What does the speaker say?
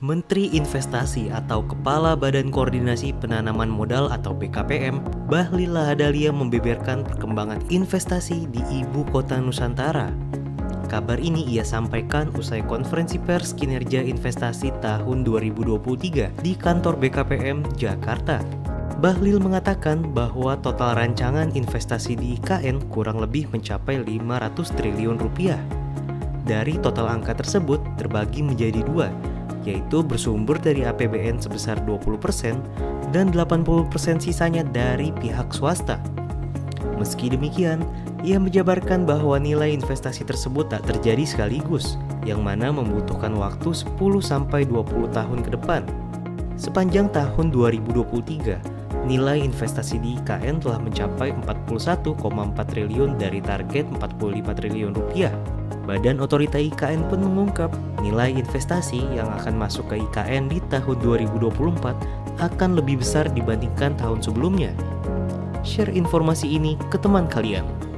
Menteri Investasi atau Kepala Badan Koordinasi Penanaman Modal atau BKPM, Bahlil Lahadalia membeberkan perkembangan investasi di Ibu Kota Nusantara. Kabar ini ia sampaikan usai konferensi pers kinerja investasi tahun 2023 di kantor BKPM Jakarta. Bahlil mengatakan bahwa total rancangan investasi di IKN kurang lebih mencapai 500 triliun rupiah. Dari total angka tersebut terbagi menjadi dua, yaitu bersumber dari APBN sebesar 20% dan 80% sisanya dari pihak swasta. Meski demikian, ia menjabarkan bahwa nilai investasi tersebut tak terjadi sekaligus, yang mana membutuhkan waktu 10-20 tahun ke depan. Sepanjang tahun 2023, nilai investasi di IKN telah mencapai 41,4 triliun dari target 45 triliun rupiah. Badan Otorita IKN pun mengungkap nilai investasi yang akan masuk ke IKN di tahun 2024 akan lebih besar dibandingkan tahun sebelumnya. Share informasi ini ke teman kalian.